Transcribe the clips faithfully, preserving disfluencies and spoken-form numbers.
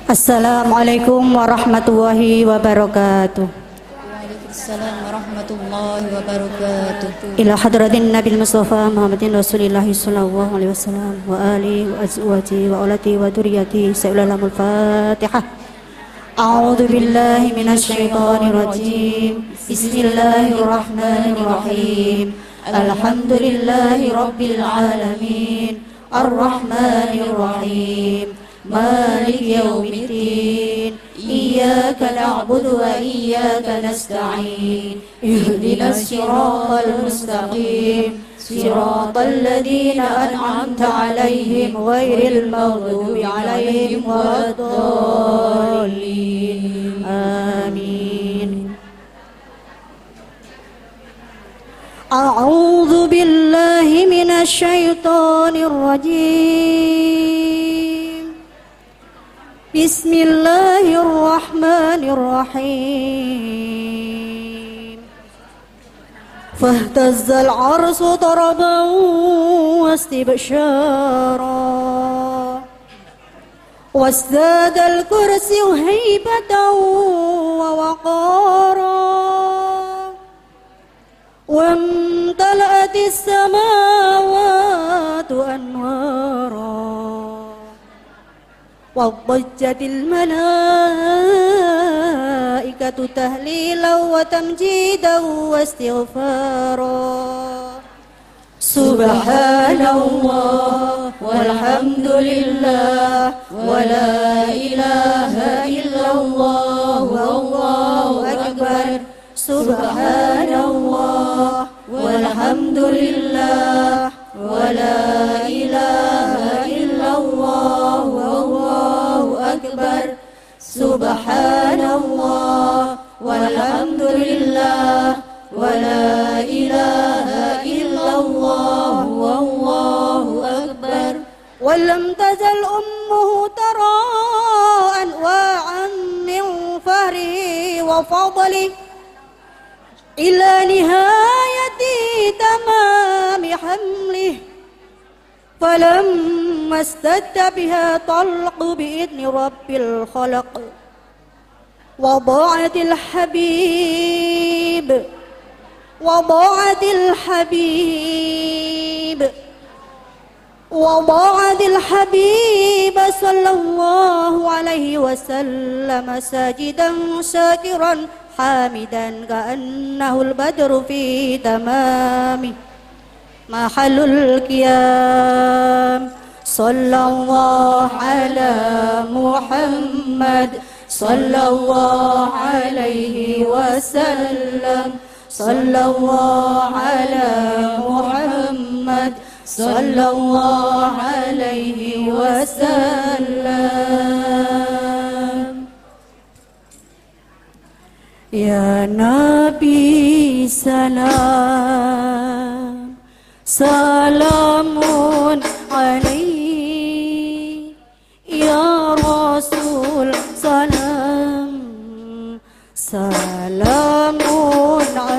Assalamualaikum warahmatullahi wabarakatuh. Waalaikumsalam warahmatullahi wabarakatuh. Ila hadratin Nabil Mustafa Muhammadin Rasulillahi sallallahu alaihi wasallam wa alihi wa azwajihi wa aulati wa duriyati sa'ulamul Fatihah. A'udzu billahi minasy syaithanir rajim. Bismillahirrahmanirrahim. Alhamdulillahi rabbil alamin. Arrahmanir rahim. Malik yaumiddin. Iyyaka na'budu wa iyyaka nasta'in. Ihdinas siratal mustaqim. Siratal ladzina an'amta 'alaihim ghairil maghdubi 'alaihim waladdallin. Amin. A'udzu billahi minasy syaithanir rajim. Bismillahirrahmanirrahim. Fahtazzal arsu taraban wastibsyara wasdadal kursiyu haibatan wa waqara wamtala'atis samawatu anwara waddajjatil malaikatu tahlilan wa tamjidan wa istighfara. Subhanallah walhamdulillah wa la ilaha illallah wallahu akbar. Subhanallah walhamdulillah wa la ilaha illallah wallahu akbar. Subhanallah walhamdulillah wa la ilaha illallah wallahu akbar. Walam tazal ummuhu tara anwa'an min fahri wa fadli ila nihayati tamami hamlih. فلما استد بها طلق بإذن رب الخلق وضاعت الحبيب وضاعت الحبيب وضاعت الحبيب صلى الله عليه وسلم ساجدا شاكرا حامدا كأنه البدر في تمامه محل القيام. صلى الله على محمد صلى الله عليه وسلم. صلى الله على محمد صلى الله عليه وسلم. يا نبي سلام salamun alaik. Ya Rasul salam salamun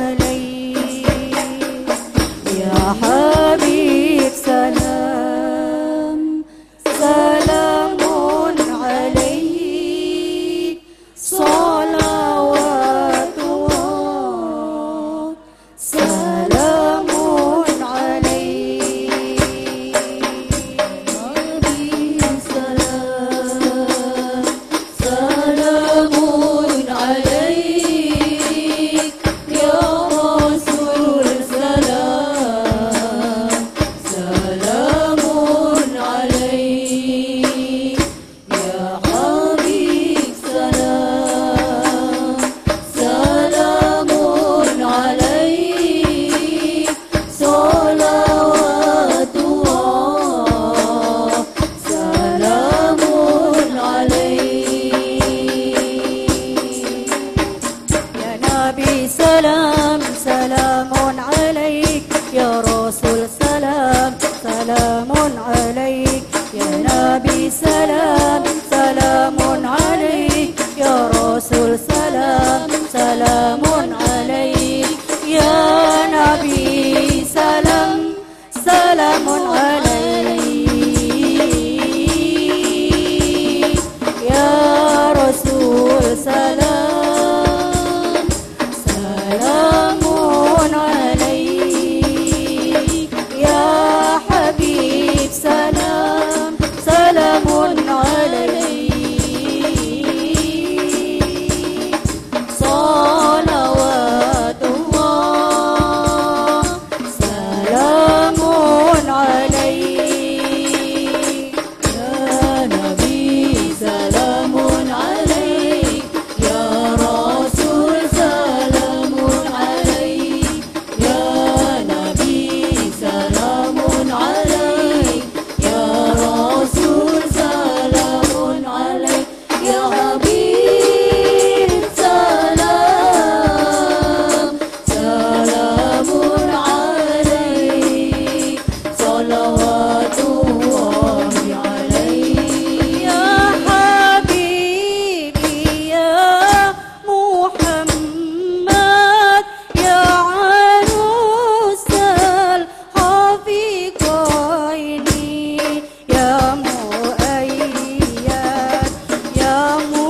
alaik. Ya Habib salam salamun alaik. Salawatullah salamun alaik. Ya Habib salam, salamun alaik, salawatullahi alaik. Ya Habibi ya Muhammad ya arusal hafiqaini ya muayyad ya mu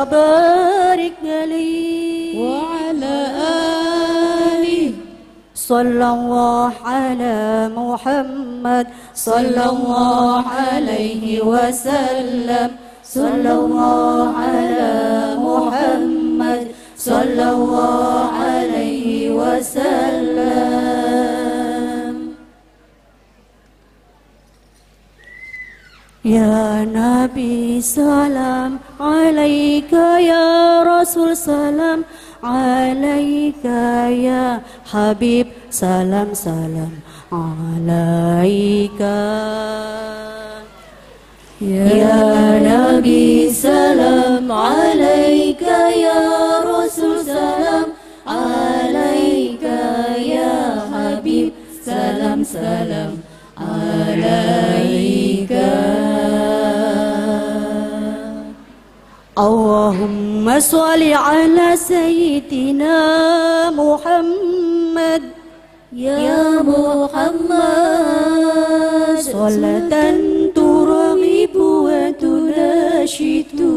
وبارك عليه وعلى آله صلى الله على محمد صلى الله عليه وسلم صلى الله على محمد صلى الله عليه وسلم. Ya Nabi salam alaika, ya Rasul salam alaika, ya Habib salam salam alaika. Ya Nabi salam alaika, ya Rasul salam alaika, ya Habib salam salam alaika. Allahumma sholli ala sayyidina Muhammad Ya Muhammad salatan turghibu wa tunashidu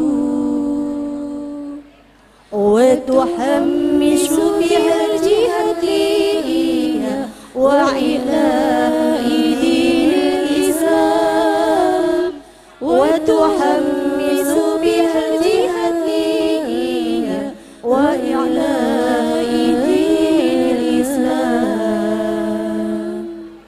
wa tuhammisu biha jihatiha wa ila idinil Islam wa tuhammisu biha jihatiha wa ila idinil Islam.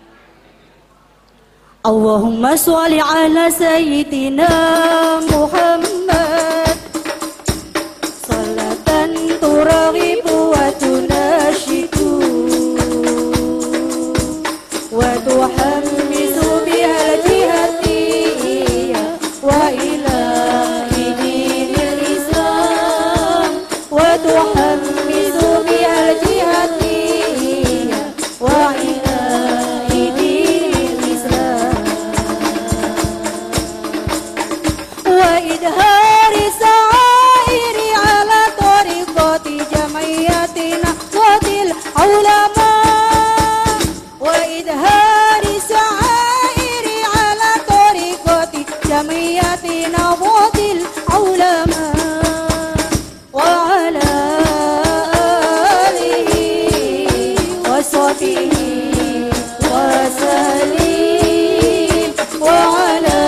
Allahumma sholli ala sayyidina Muhammad salatan turghibu wa tunashidu wa tuhammisu biha jihatiha wa ila dinil Islam wa tuhammisu biha jihatiha wa ila dinil Islam wa idhari sa'iri ala tariqati jamiyatina wadil ulama wa idhari sa'iri ala tariqati jamiyatina wadil ulama wa ala alihi wa sahbihi wa sallim wa ala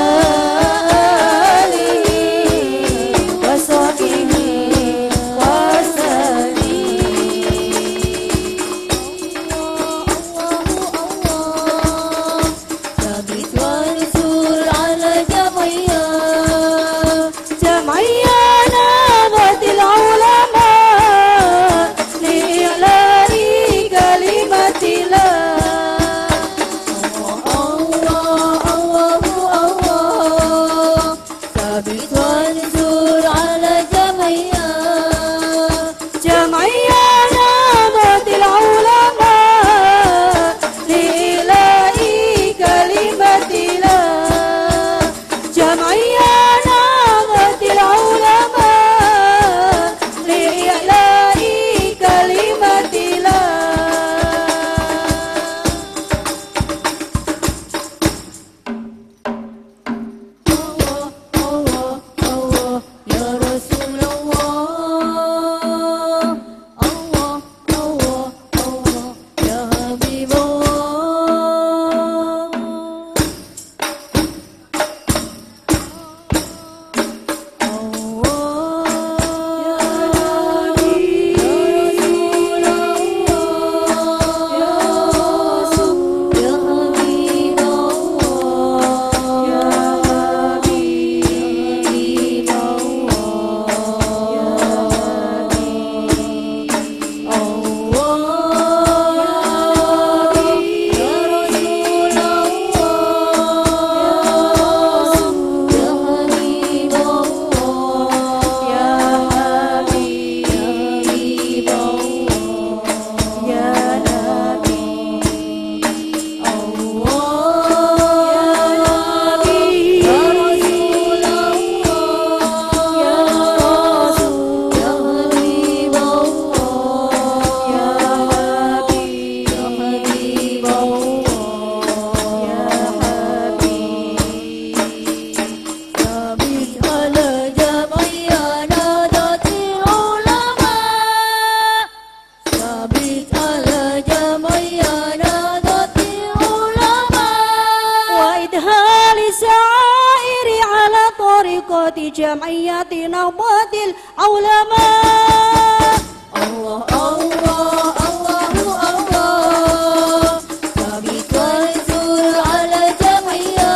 جمعية نهضة العلماء. الله الله الله الله ثابت وانصر على جمعية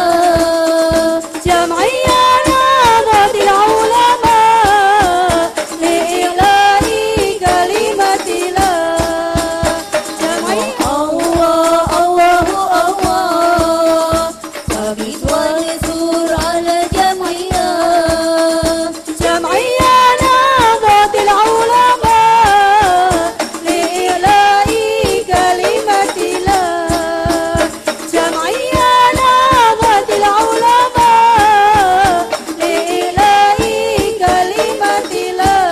جمعية نهضة العلماء لإعلاء كلمة الله. جمعية الله الله الله ثابت وانصر على جمعية جمعية نهضة العلماء لإعلاء كلمة الله. جمعية نهضة العلماء لإعلاء كلمة الله.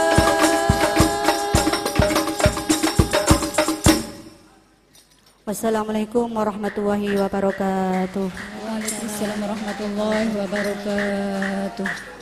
Wassalamualaikum warahmatullahi wabarakatuh. Waalaikumsalam warahmatullahi wabarakatuh.